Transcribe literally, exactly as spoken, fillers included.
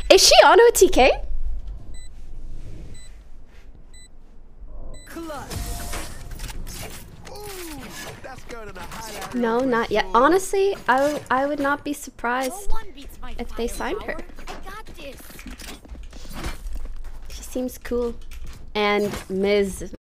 Is she on O T K? No, not yet. Honestly, I, I would not be surprised if they signed her. She seems cool. And Miz